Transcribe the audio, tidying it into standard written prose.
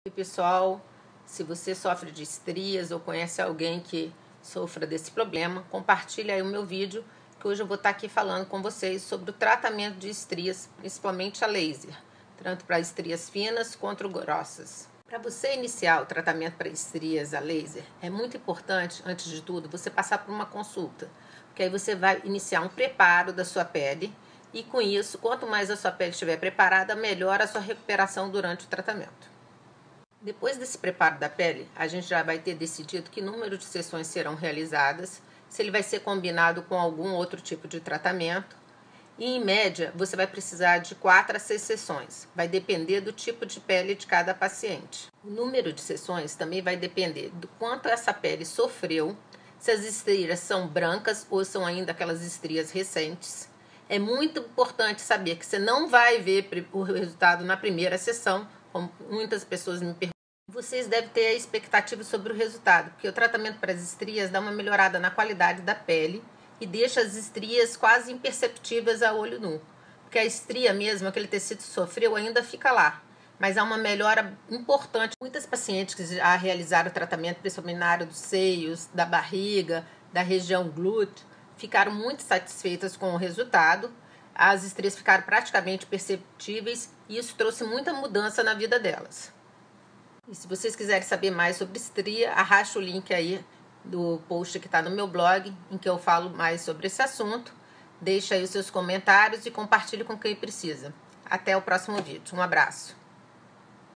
E pessoal, se você sofre de estrias ou conhece alguém que sofra desse problema, compartilhe aí o meu vídeo, que hoje eu vou estar aqui falando com vocês sobre o tratamento de estrias, principalmente a laser, tanto para estrias finas quanto grossas. Para você iniciar o tratamento para estrias a laser, é muito importante, antes de tudo, você passar por uma consulta, porque aí você vai iniciar um preparo da sua pele e com isso, quanto mais a sua pele estiver preparada, melhor a sua recuperação durante o tratamento. Depois desse preparo da pele, a gente já vai ter decidido que número de sessões serão realizadas, se ele vai ser combinado com algum outro tipo de tratamento. E, em média, você vai precisar de 4 a 6 sessões. Vai depender do tipo de pele de cada paciente. O número de sessões também vai depender do quanto essa pele sofreu, se as estrias são brancas ou são ainda aquelas estrias recentes. É muito importante saber que você não vai ver o resultado na primeira sessão, como muitas pessoas me perguntam. Vocês devem ter a expectativa sobre o resultado, porque o tratamento para as estrias dá uma melhorada na qualidade da pele e deixa as estrias quase imperceptíveis a olho nu. Porque a estria mesmo, aquele tecido que sofreu, ainda fica lá. Mas há uma melhora importante. Muitas pacientes que já realizaram o tratamento, principalmente na área dos seios, da barriga, da região glútea, ficaram muito satisfeitas com o resultado. As estrias ficaram praticamente perceptíveis e isso trouxe muita mudança na vida delas. E se vocês quiserem saber mais sobre estria, arraste o link aí do post que está no meu blog, em que eu falo mais sobre esse assunto. Deixe aí os seus comentários e compartilhe com quem precisa. Até o próximo vídeo. Um abraço.